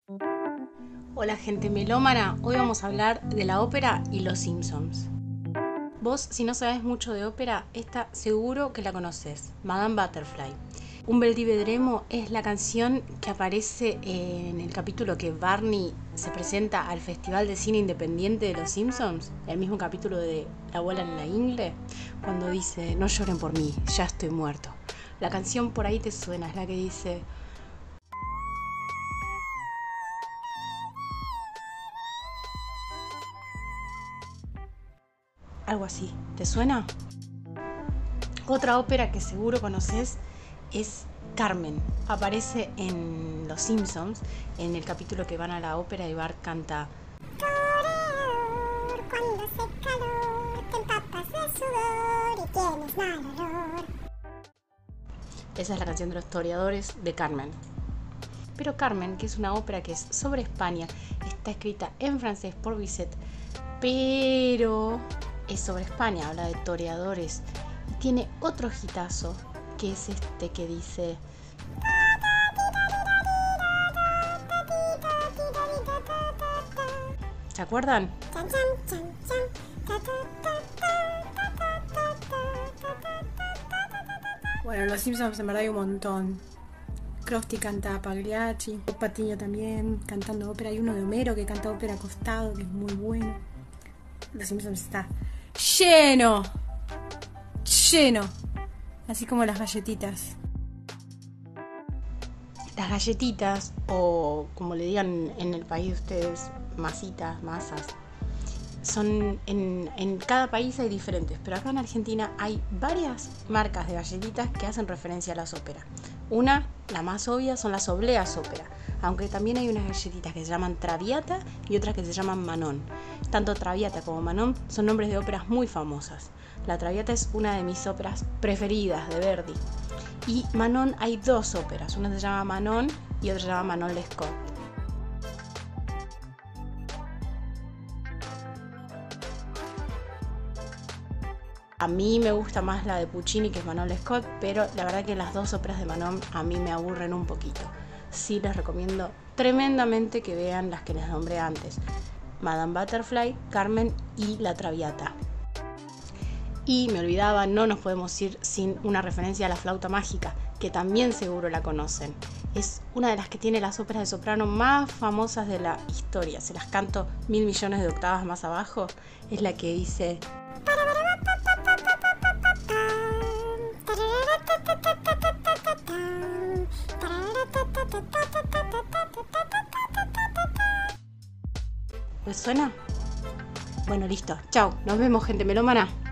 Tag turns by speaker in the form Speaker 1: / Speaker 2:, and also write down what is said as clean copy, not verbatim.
Speaker 1: Hola gente melómana, hoy vamos a hablar de la ópera y los Simpsons. Vos, si no sabés mucho de ópera, esta seguro que la conocés, Madame Butterfly. Un bel di vedremo es la canción que aparece en el capítulo que Barney se presenta al Festival de Cine Independiente de los Simpsons, el mismo capítulo de La bola en la ingle, cuando dice, no lloren por mí, ya estoy muerto. La canción por ahí te suena, es la que dice... algo así, ¿te suena? Otra ópera que seguro conoces es Carmen. Aparece en Los Simpsons, en el capítulo que van a la ópera y Bart canta
Speaker 2: Toreador, cuando hace calor, te empapas de sudor y tienes mal olor.
Speaker 1: Esa es la canción de los toreadores de Carmen. Pero Carmen, que es una ópera que es sobre España, está escrita en francés por Bizet, pero es sobre España, habla de toreadores y tiene otro hitazo que es este que dice ¿se acuerdan?
Speaker 2: Chan, chan, chan, chan, ta, ta, ta, ta, ta, ta, ta, ta.
Speaker 3: Bueno, en Los Simpsons en verdad hay un montón. Krusty canta Pagliacci, Patiño también cantando ópera. Hay uno de Homero que canta ópera acostado, que es muy bueno. Los Simpsons está lleno, lleno, así como las galletitas.
Speaker 1: Las galletitas, o como le digan en el país de ustedes, masitas, masas, son en cada país hay diferentes, pero acá en Argentina hay varias marcas de galletitas que hacen referencia a las óperas. Una, la más obvia, son las obleas ópera, aunque también hay unas galletitas que se llaman Traviata y otras que se llaman Manon. Tanto Traviata como Manon son nombres de óperas muy famosas. La Traviata es una de mis óperas preferidas de Verdi. Y Manon hay dos óperas, una se llama Manon y otra se llama Manon Lescaut. A mí me gusta más la de Puccini, que es Manon Lescaut, pero la verdad que las dos óperas de Manon a mí me aburren un poquito. Sí les recomiendo tremendamente que vean las que les nombré antes. Madame Butterfly, Carmen y La Traviata. Y me olvidaba, no nos podemos ir sin una referencia a La Flauta Mágica, que también seguro la conocen. Es una de las que tiene las óperas de soprano más famosas de la historia. Se las canto 1000 millones de octavas más abajo. Es la que dice... ¿Les suena? Bueno, listo. Chao. Nos vemos, gente melómana.